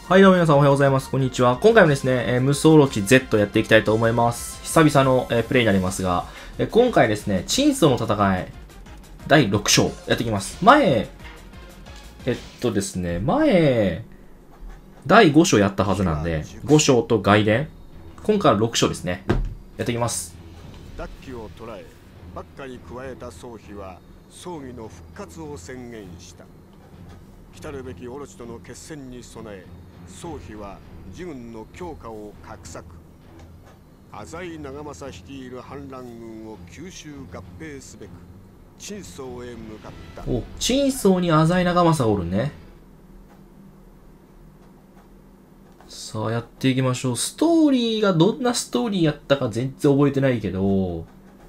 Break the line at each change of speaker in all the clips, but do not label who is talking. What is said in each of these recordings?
はい、どうも皆さんおはようございます。こんにちは。今回もですね、無双オロチ Z やっていきたいと思います。久々の、プレイになりますが、今回ですね、チンソーの戦い、第6章やっていきます。前、ですね、第5章やったはずなんで、5章と外伝、今回は6章ですね。やっていきます。
ダッキを捕らえ、バッカに加えた宗妃は、葬儀の復活を宣言した。来るべきオロチとの決戦に備え、宗妃は自軍の強化を画策。浅井長政率いる反乱軍を吸収合併すべくチンソーへ向かった。
お、チンソーに浅井長政がおるね。さあやっていきましょう。ストーリーがどんなストーリーやったか全然覚えてないけど、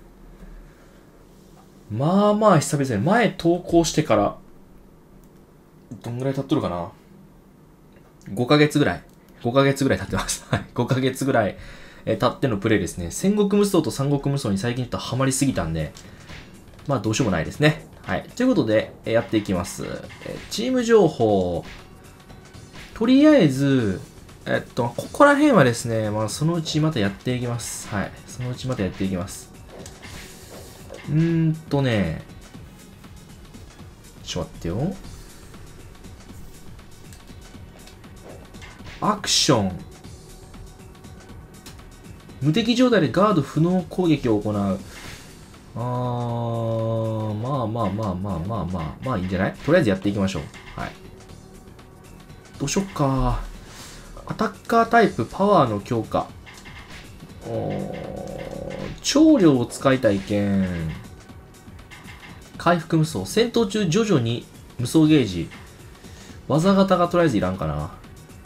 まあまあ久々に前投稿してからどんぐらい経っとるかな。5ヶ月ぐらい経ってます。はい。5ヶ月ぐらい経ってのプレイですね。戦国無双と三国無双に最近ちょっとハマりすぎたんで、まあどうしようもないですね。はい。ということで、やっていきます。チーム情報。とりあえず、ここら辺はですね、まあそのうちまたやっていきます。はい。そのうちまたやっていきます。ちょっと待ってよ。アクション。無敵状態でガード不能攻撃を行う。まあいいんじゃない？とりあえずやっていきましょう。はい。どうしよっか。アタッカータイプパワーの強化。長量を使いたい剣。回復無双。戦闘中徐々に無双ゲージ。技型がとりあえずいらんかな。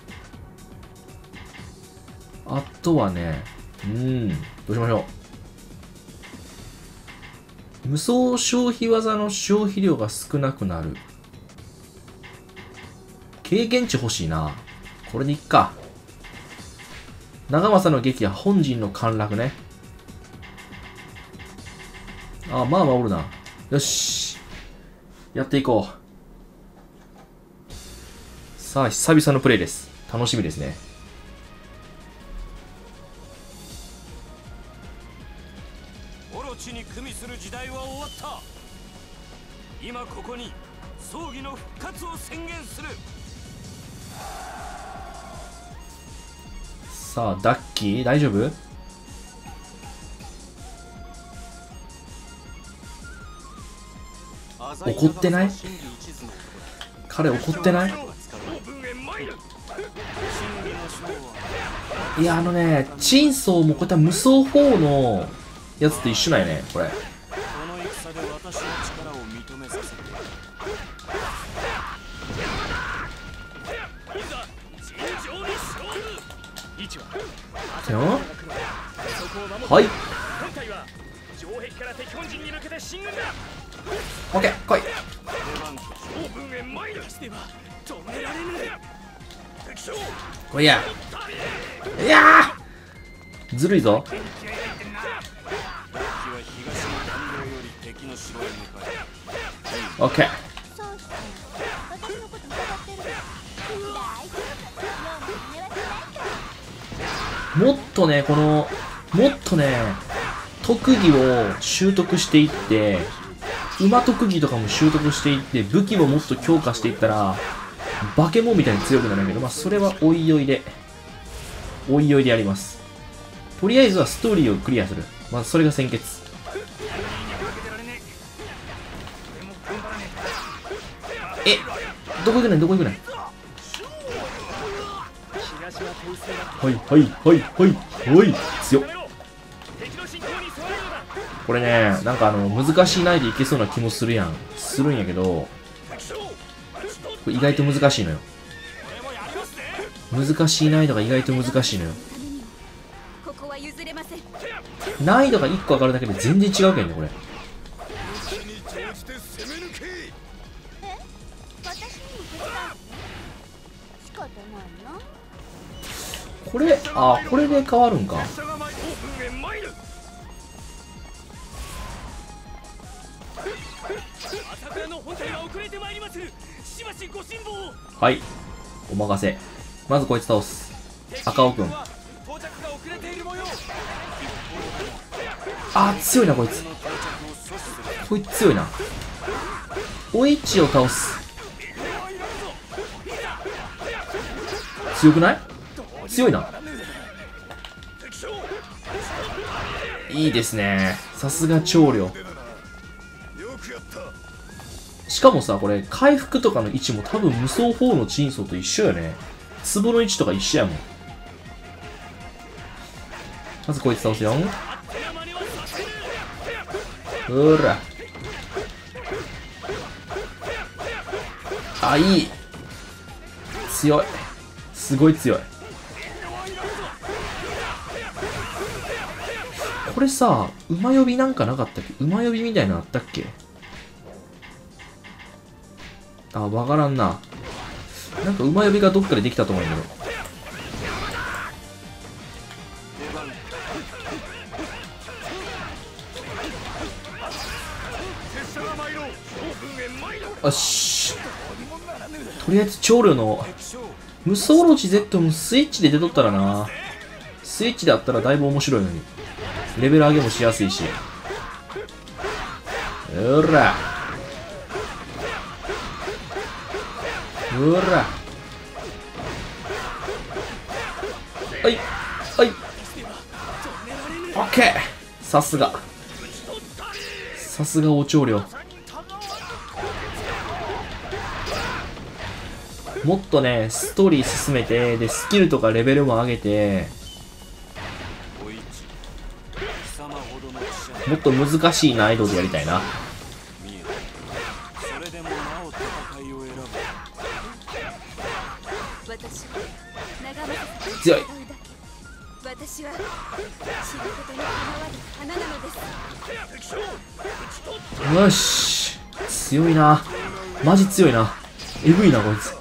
あとはね、どうしましょう。無双消費技の消費量が少なくなる。経験値欲しいな。これでいっか。長政の撃破、本陣の陥落ね。あ、まあおるな。よし。やっていこう。さあ、久々のプレイです。楽しみですね。
に組みする時代は終わった。今ここに葬儀の復活を宣言する。
さあダッキー大丈夫？怒ってない？彼怒ってない？いやチンソーもこういった無双4のやつと一緒だよね、これ。この戦で私の力を認めさせて。はい。オッケー、来い。来いや。いやー、ずるいぞ。オッケー。もっとね、特技を習得していって、馬特技とかも習得していって、武器ももっと強化していったら、化け物みたいに強くなるんだけど、まあそれはおいおいでやります。とりあえずはストーリーをクリアする。まずそれが先決。どこ行くねん。はい強っ。これね、なんか難しい難易度いけそうな気もするんやけど、これ意外と難しいのよ。難しい難易度が意外と難しいのよ。難易度が1個上がるだけで全然違うけんね、これ。これで変わるんか。はい、お任せ。 まずこいつ倒す。赤尾くん。あー、強いなこいつ。こいつ強いな。おいちを倒す。強くない？強いな。いいですね。さすが長領。しかもさ、これ回復とかの位置も多分無双4のチンソーと一緒よね。壺の位置とか一緒やもん。まずこいつ倒すよ。ほら。あ、いい。強い。すごい強い。これさ、馬呼びなんかなかったっけ？馬呼びみたいなのあったっけ？あ、わからんな。なんか馬呼びがどっかでできたと思うんだけど。よし。とりあえず長領の無双オロチ Z もスイッチで出とったらな。スイッチであったらだいぶ面白いのに。レベル上げもしやすいし。ほら。ほら。はい。はい。オッケー。さすが。さすがお長領。もっとね、ストーリー進めて、で、スキルとかレベルも上げて、もっと難しい難易度でやりたいな。強い。私はよし。強いな。マジ強いな。えぐいなこいつ。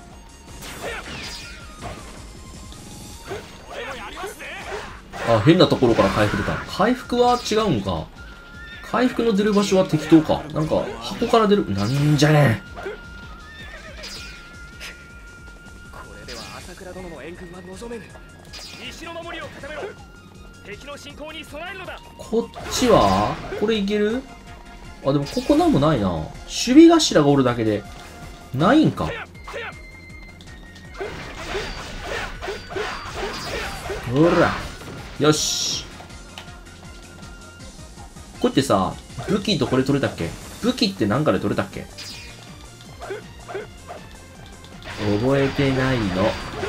あ、変なところから回復出た。回復は違うんか。回復の出る場所は適当か。なんか箱から出る。なんじゃねん。これでは朝倉殿の援軍は望めぬ。西の守りを固めろ。敵の進行に備えるのだ。こっちはこれいける？あ、でもここなんもないな。守備頭がおるだけでないんか。ほら。よし。これってさ、武器とこれ取れたっけ？武器って何かで取れたっけ？覚えてないの。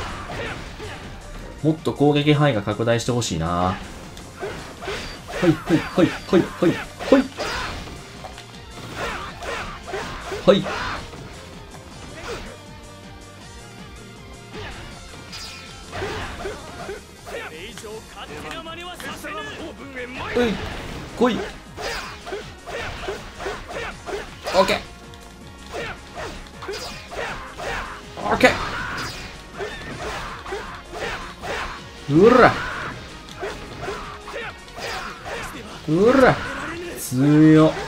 もっと攻撃範囲が拡大してほしいな。はいはいはいはいはいはいはい。はい、来い。オッケー。オッケー。うら。うら。強っ。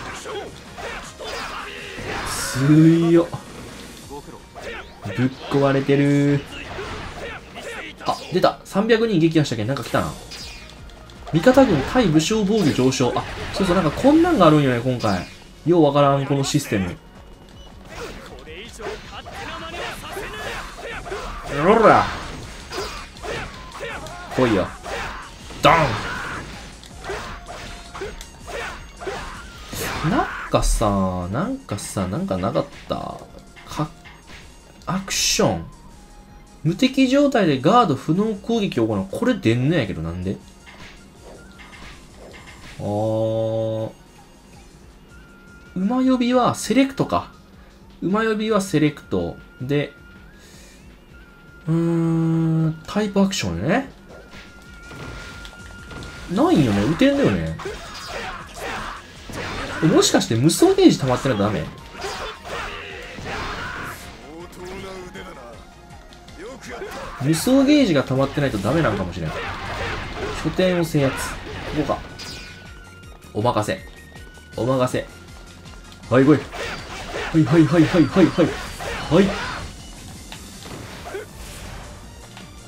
強っ。ぶっ壊れてる。あ、出た。300人撃破したけんなんか来たな。味方軍対武将防御上昇。あ、そうそう、なんかこんなんがあるんよね、今回。ようわからん、このシステム。ほら来いよ。ドン。なんかなかったアクション。無敵状態でガード不能攻撃を行う。これ出んのやけど、なんで？馬呼びはセレクトか。馬呼びはセレクト。で、タイプアクションね。ないんよね。撃てんだよね。もしかして無双ゲージ溜まってないとダメ？無双ゲージが溜まってないとダメなんかもしれない。拠点を制圧。ここか。お任せ。お任せ。はい来い。はいはいはいはいはいはい。はい。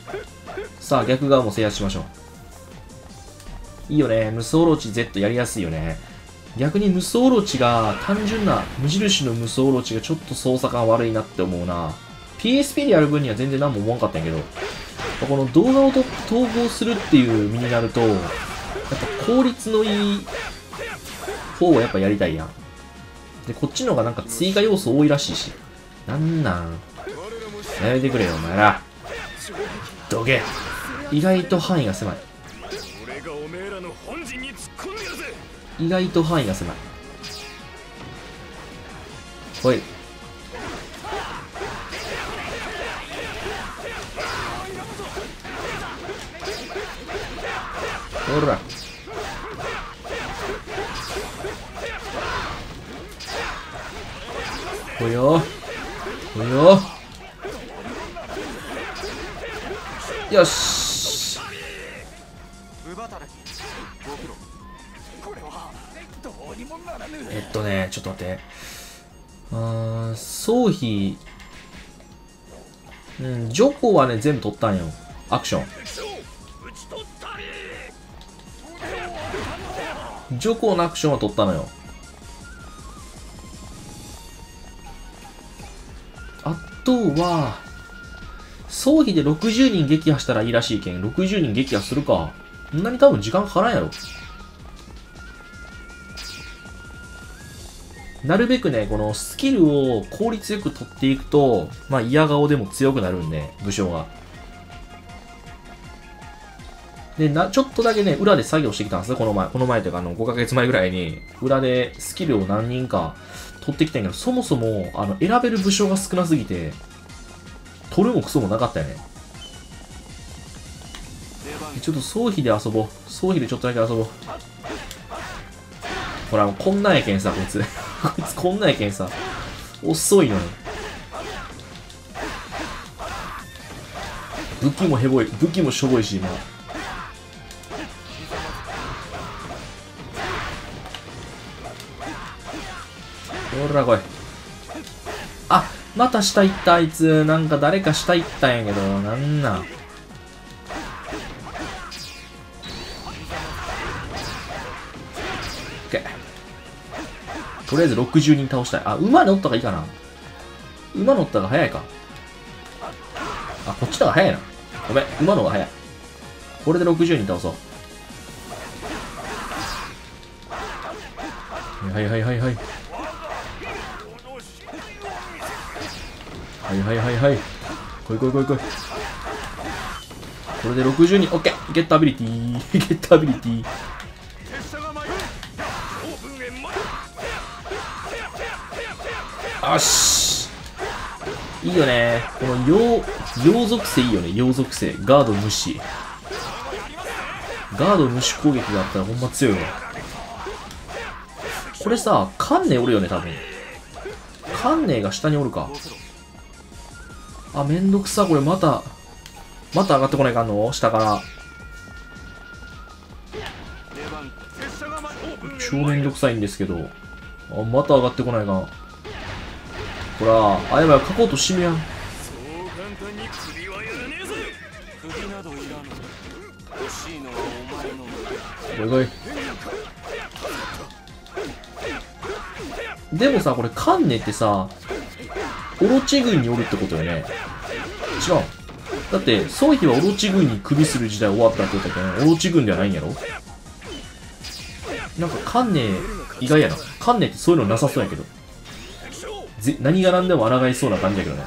さあ、逆側も制圧しましょう。いいよね。無双オロチ Z やりやすいよね。逆に無双オロチが、単純な無印の無双オロチがちょっと操作感悪いなって思うな。PSP でやる分には全然何も思わんかったんやけど、この動画を統合するっていう身になると、やっぱ効率のいい方をやっぱやりたいやん。で、こっちの方がなんか追加要素多いらしいし。なんなん。やめてくれよ、お前ら。どけ。意外と範囲が狭い。意外と範囲が狭い。ほい。ほら。ほいよ。ほいよ。よし。ちょっと待って。総費。ジョコはね、全部取ったんよ。アクション。ジョコのアクションは取ったのよ。あとは、総費で60人撃破したらいいらしいけん、60人撃破するか。そんなに多分時間かからんやろ。なるべくね、このスキルを効率よく取っていくと、まあ嫌顔でも強くなるんで、武将が。で、ちょっとだけね、裏で作業してきたんですよ、この前というか、5ヶ月前ぐらいに、裏でスキルを何人か取ってきたんやけど、そもそも、選べる武将が少なすぎて、取るもクソもなかったよね。ちょっと総費で遊ぼう。総費でちょっとだけ遊ぼう。ほら、こんなんやけんさ、こいつ。こいつこんなんやけんさ。遅いのに。武器もヘボい。武器もしょぼいし、今。ほら、来い。あ、また下行った、あいつ。なんか誰か下行ったんやけど、なんなん。とりあえず60人倒したい。あ、馬乗った方がいいかな。馬乗った方が早いか。あ、こっちの方が早いな。ごめん、馬の方が早い。これで60人倒そう。はいはいはいはい。はいはいはいはい。来い来い来い来い。これで60人。オッケー。ゲットアビリティ。ゲットアビリティ。よし。いいよね。この陽属性いいよね。陽属性。ガード無視。ガード無視攻撃があったらほんま強いわ。これさ、カンネおるよね、多分。カンネが下におるか。あ、めんどくさ。これまた上がってこないかんの下から。超めんどくさいんですけど。あ、また上がってこないかん。ほら、あやばい、書こうとしみやん。おいおい。でもさ、これカンネってさ、オロチ軍におるってことよね。違う。だって、総費はオロチ軍に首する時代終わったって言ったけど、オロチ軍ではないんやろ。なんかカンネ意外やな。カンネってそういうのなさそうやけど。何が何でも抗いそうな感じだけどね。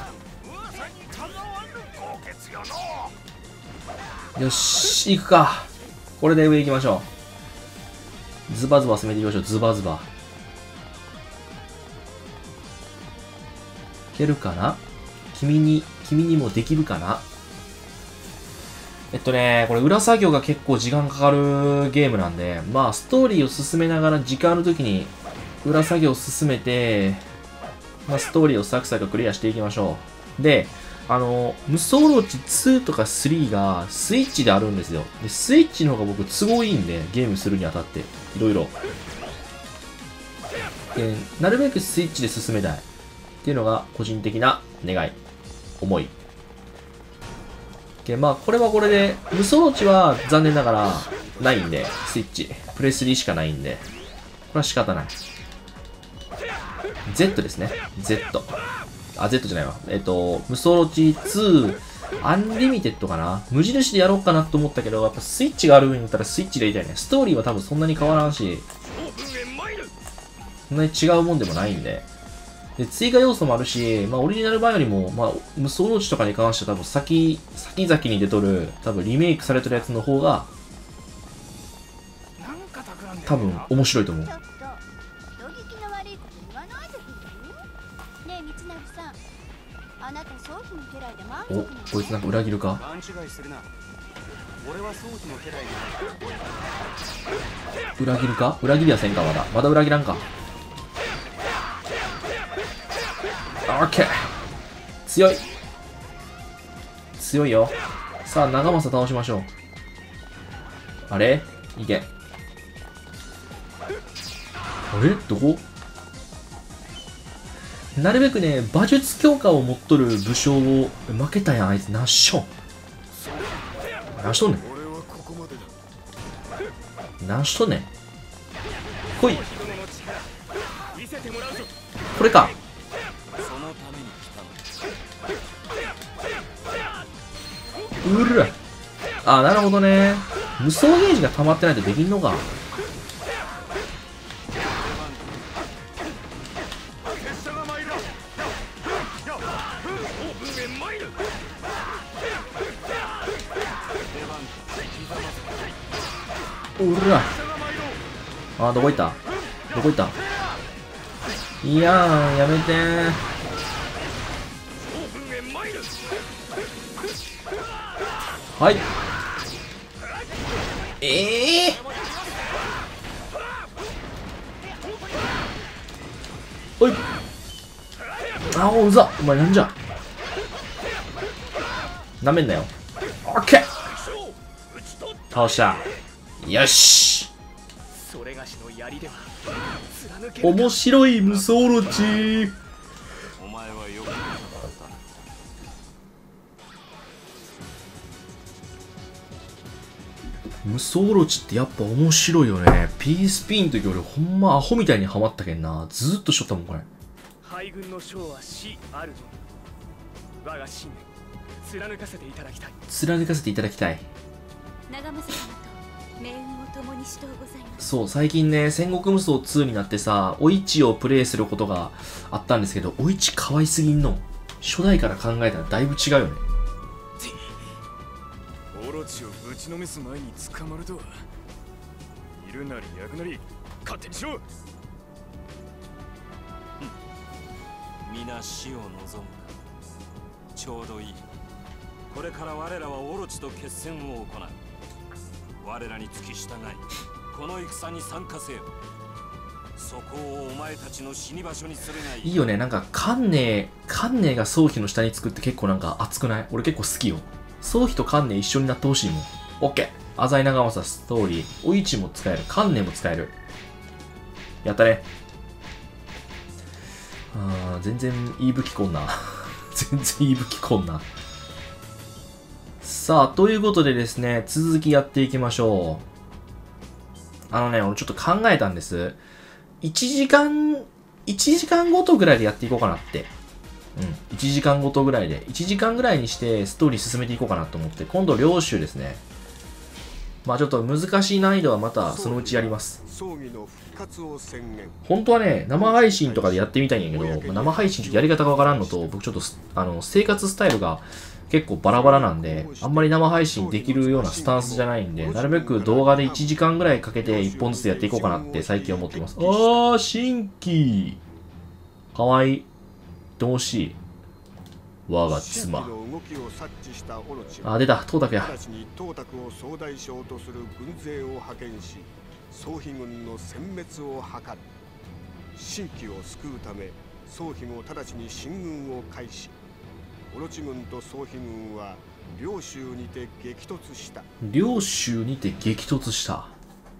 よし、行くか。これで上行きましょう。ズバズバ攻めていきましょう。ズバズバ。いけるかな？君にもできるかな？これ裏作業が結構時間かかるゲームなんで、まあストーリーを進めながら時間あるときに裏作業を進めて、まあ、ストーリーをサクサククリアしていきましょう。で、無双オロチ2とか3がスイッチであるんですよ。で、スイッチの方が僕都合いいんで、ゲームするにあたって、いろいろ。なるべくスイッチで進めたい。っていうのが個人的な願い、思い。 まあ、これはこれで、無双ロチは残念ながらないんで、スイッチ。プレス3しかないんで、これは仕方ない。Z ですね。Z。あ、Z じゃないわ。無双ロチ2、アンリミテッドかな、無印でやろうかなと思ったけど、やっぱスイッチがある上にだったらスイッチでやりたいね。ストーリーは多分そんなに変わらんし、そんなに違うもんでもないんで。で、追加要素もあるし、まあ、オリジナル版よりも、まあ、無双ロチとかに関しては多分先々に出とる、多分リメイクされてるやつの方が、多分面白いと思う。
ちょっと人聞きの悪いこと言わないでくれる？ねえ道成さん、あなた宗妃の家来で満足なの？
お、こいつなんか裏切るか？
勘違いするな。俺は宗妃の家来で。
裏切るか？裏切りはせんか、まだ裏切らんか。オッケー、強いよ。さあ、長政倒しましょう。あれいけ。あれどこ？なるべくね、馬術強化を持っとる武将を、負けたやん、あいつ。なっしょ。なしとんねん。なしとんねん。来い。これか。うら。あ、なるほどね。無双ゲージが溜まってないとできんのか。うら。あ、どこ行った？いやーん、やめてー。はい。おい。あお、うざ。お前なんじゃ。なめんなよ。オッケー。倒した。よし。面白い無双ロチ。
お前はよく戦った。
無双ロチってやっぱ面白いよね。PSP の時俺ほんまアホみたいにハマったけんな。ずーっとしとったもんこれ。
敗軍の将は死あるのみ。我が信念貫かせていただきたい。
貫かせていただきたい。
長政様と命運を共にしとうございます。
そう、最近ね、戦国無双2になってさ、お市をプレイすることがあったんですけど、お市可愛すぎんの。初代から考えたらだいぶ違うよね。
オロチをぶちのめす前に捕まるとは。いるなり焼くなり勝手にしろ。
皆死を望むか。ちょうどいい。これから我らはオロチと決戦を行う。我らに付き従い、この戦に参加せよ。そこをお前たちの死に場所にするがいい。
いいよね、なんか観念が宗妃の下につくって結構なんか熱くない？俺結構好きよ。宗妃と観念一緒になってほしいもん。オッケー。浅井長政ストーリー。お市も使える。観念も使える。やったね。全然いい武器こんな。全然いい武器こんな。さあ、ということでですね、続きやっていきましょう。俺ちょっと考えたんです。1時間ごとぐらいでやっていこうかなって。1時間ごとぐらいで。1時間ぐらいにしてストーリー進めていこうかなと思って。今度、領主ですね。まあちょっと難しい難易度はまたそのうちやります。
葬儀の復活を宣言。
本当はね、生配信とかでやってみたいんやけど、生配信ちょっとやり方がわからんのと、僕ちょっと生活スタイルが結構バラバラなんで、あんまり生配信できるようなスタンスじゃないんで、なるべく動画で1時間ぐらいかけて1本ずつやっていこうかなって最近思ってます。新規かわいい。どうしい。我が妻。出た、東卓や。
直ちに東卓を総大将とする軍勢を派遣し、宗妃軍の殲滅を図る。新規を救うため、宗妃も直ちに進軍を開始。オロチ軍と宗妃軍は領州にて激突した。
領州にて激突した。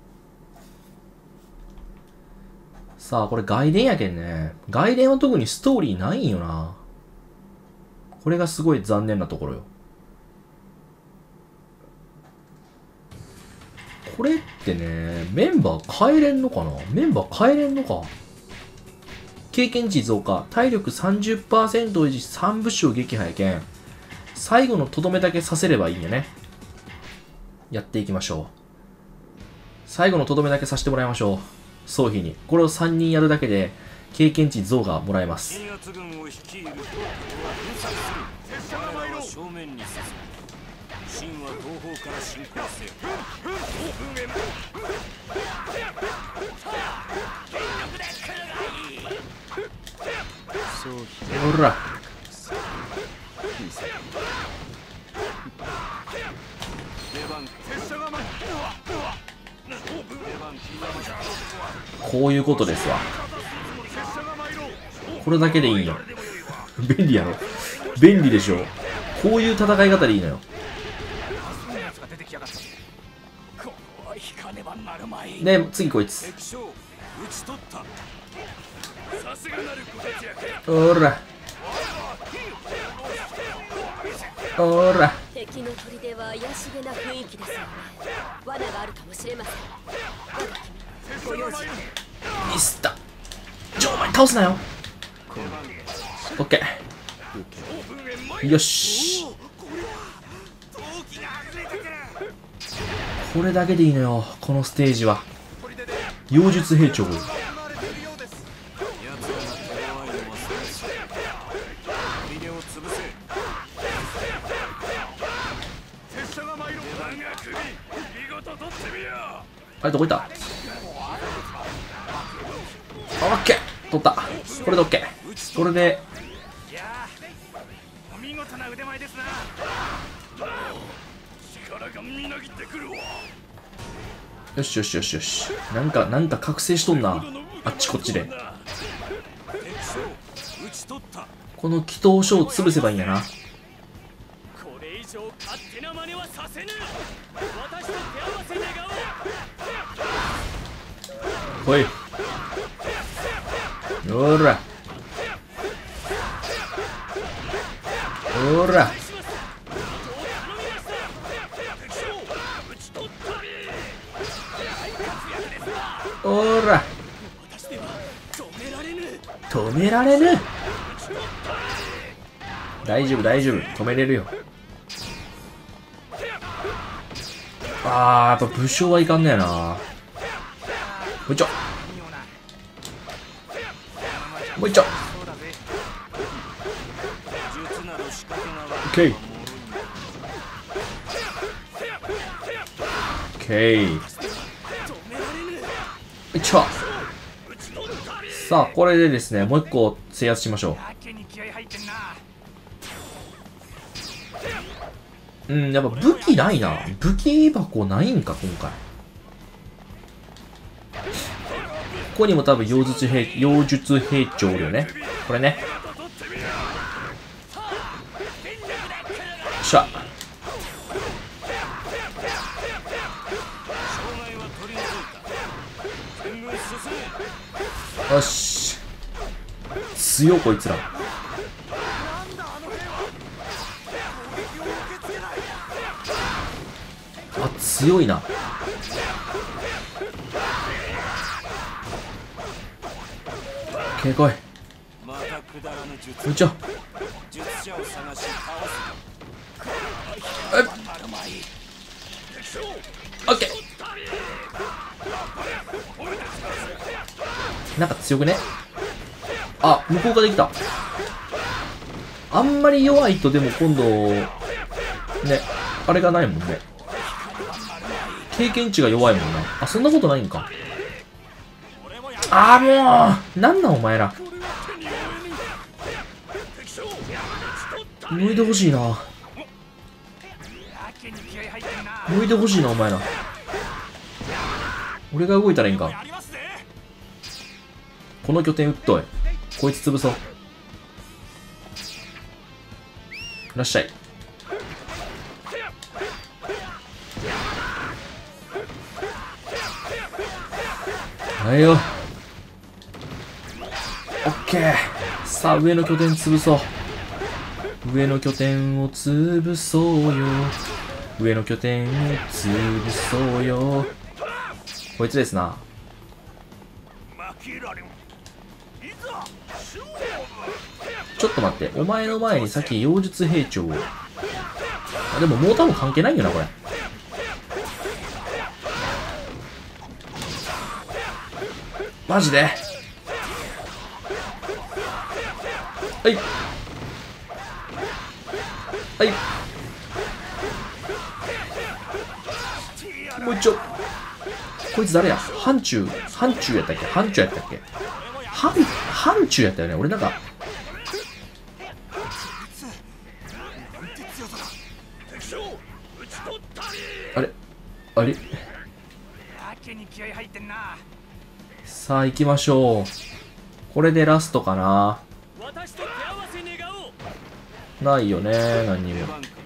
さあ、これ外伝やけんね。外伝は特にストーリーないんよな。これがすごい残念なところよ。 これってね、メンバー変えれんのかな？メンバー変えれんのか？経験値増加、体力 30% 維持、3部将撃破やけん。最後のとどめだけさせればいいんやね。やっていきましょう。最後のとどめだけさせてもらいましょう。総費に。これを3人やるだけで、経験値増がもらえます。
鎮圧軍を率いる我らは正面に進む。秦は東方から進行せよ。
ほら。こういうことですわ。これだけでいいの。便利やろ。便利でしょ。こういう戦い方でいいのよ。で、次こいつ。ほら。ほら。
敵の砦は怪しげな雰囲気ですよね。罠があるかもしれません。ご用心。
ミスった。お前倒すなよ。オッケー。よし。これだけでいいのよ、このステージは。妖術兵長。あれどこ行った？オッケー取った。これでオッケー。これで
お見事な腕前ですな。力がみなぎってくるわ。
よしよしよしよし。なんか覚醒しとんな。あっちこっちで。この祈祷書を潰せばいいんやな。
これ以上勝手な真似はさせぬ。私と手合わせ願おう。
ほい。ほら。ほら。ほら。止められぬ。大丈夫大丈夫。止めれるよ。やっぱ武将はいかんねやな。もう一丁。もう一丁。オッケー。オッケー。いっちょ。さあ、これでですね、もう一個制圧しましょう。やっぱ武器ないな。武器箱ないんか、今回。ここにも多分妖術兵長おるよね。これね。よっしゃ。よし。強いこいつら。強いな。オッケー来い。こんにちは。オッケー。なんか強くね。あ、向こうができた。あんまり弱いとでも今度ね、あれがないもんね。経験値が弱いもんな。あ、そんなことないんか。もうなんなんお前ら。抜いてほしいな。抜いてほしいなお前ら。俺が動いたらいいんか。この拠点撃っとい。こいつ潰そう。いらっしゃい。はいよ。オッケー。さあ、上の拠点潰そう。上の拠点を潰そうよ。上の拠点を潰そうよ。 こいつですな。ちょっと待って、お前の前に先妖術兵長を。あ、でももう多分関係ないよな、これ。マジで。はい。はい。もう一丁。こいつ誰や？範疇やったっけ？範疇やったっけ？範疇やったよね。俺なんか。あれさあ行きましょう。これでラストかな。ないよね、何にも。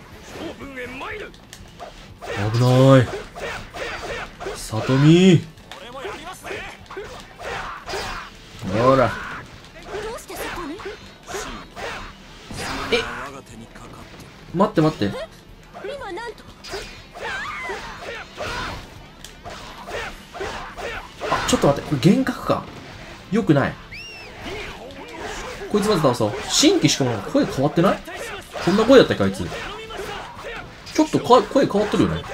危ない。里見。ほら。え、待って待って。あ、ちょっと待って、これ幻覚か。よくない。こいつまず倒そう。新規しかも声変わってない？こんな声やったっけあいつ。ちょっと声変わってるよね。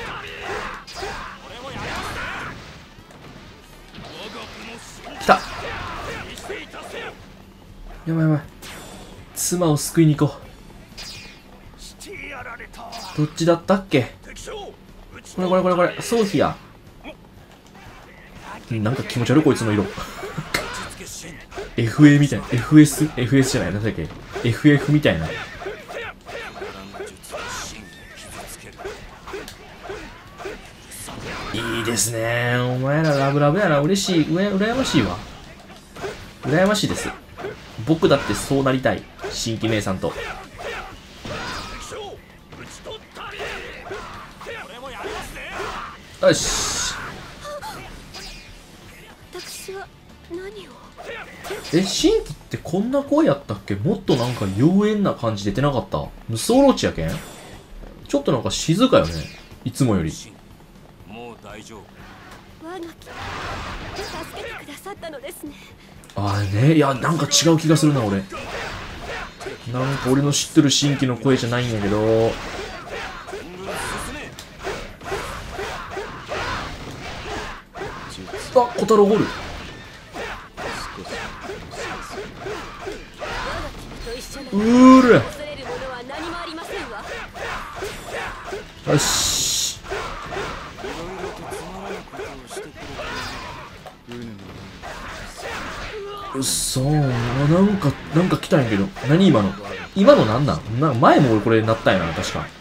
来た。やばいやばい。妻を救いに行こう。どっちだったっけ？これ。ソーフィア。なんか気持ち悪いこいつの色。FA みたいな。FS じゃない。なんだっけ FF みたいな。いいですね。お前らラブラブやな。嬉しい。羨ましいわ。羨ましいです。僕だってそうなりたい。新規姉さんと。よし。
私は何を？
新規ってこんな声やったっけ？もっとなんか妖艶な感じ出てなかった？無双ローチやけん？ちょっとなんか静かよね。いつもより。
もう大丈夫。
我が助けてくださったのですね。
あれね。いや、なんか違う気がするな、俺。なんか俺の知ってる新規の声じゃないんやけど。あ、小太郎ゴール。うーら。よし。うっそー。なんか来たんやけど。何今の。今のなんなん？前も俺これなったんやな、確か。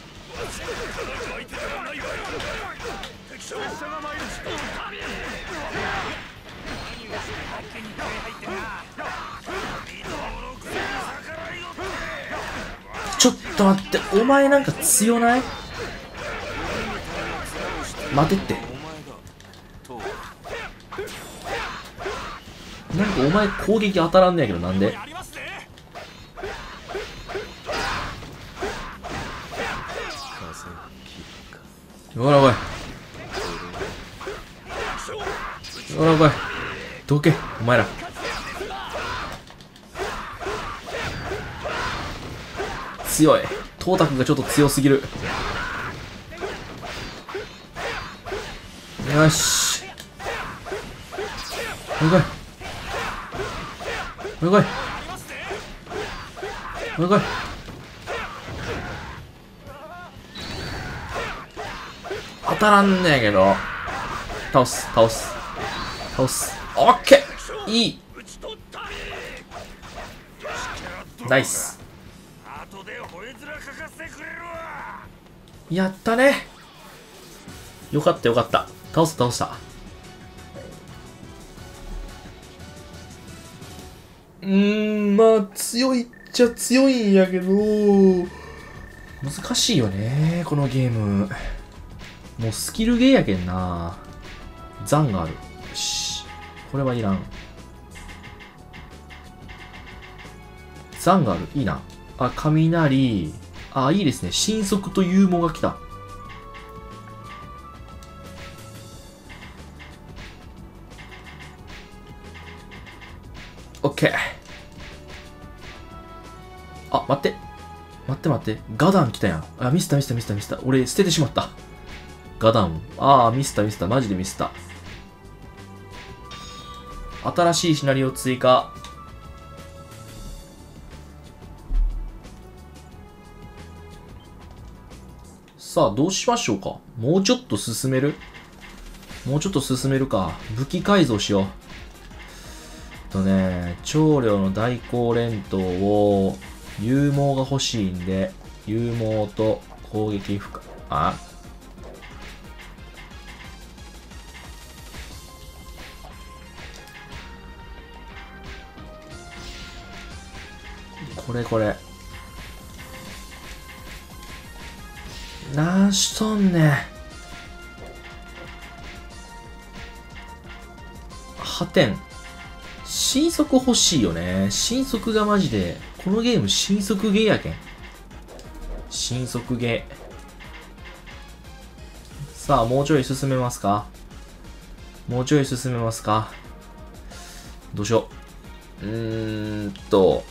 ちょっと待って、お前なんか強ない？待てって。なんかお前攻撃当たらんねやけど、なんで？ほら来い。ほら来い。どけ、お前ら。強い。トータクがちょっと強すぎる。よし。ほら来い。ほら来い。ほら来い。当たらんねやけど。倒す。オッケー。いい。ナイス。やったね。よかった。倒した。まあ強いっちゃ強いんやけど、難しいよねこのゲーム。もうスキルゲーやけんな。残がある。よし、これはいらん。残がある。いいな。あ、雷。あ、いいですね。神速と勇猛が来た。 待って。待って待って。ガダン来たやん。あ、ミスった。俺捨ててしまった。ガダン。ああ、ミスった。マジでミスった。新しいシナリオ追加。さあ、どうしましょうか。もうちょっと進めるか。武器改造しよう。長領の大光連投を、勇猛が欲しいんで、勇猛と攻撃負荷。あこれ。なんしとんねん。破点。新速欲しいよね。新速がマジで。このゲーム新速ゲーやけん。新速ゲー。さあ、もうちょい進めますか。どうしよう。ど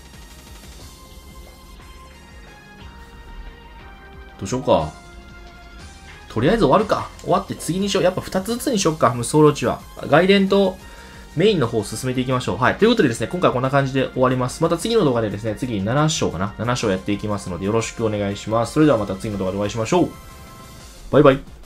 うしようか。とりあえず終わるか。終わって次にしよう。やっぱ2つずつにしようか。無双ロチは。外伝とメインの方を進めていきましょう。はい。ということでですね、今回はこんな感じで終わります。また次の動画でですね、次に7章かな。7章やっていきますのでよろしくお願いします。それではまた次の動画でお会いしましょう。バイバイ。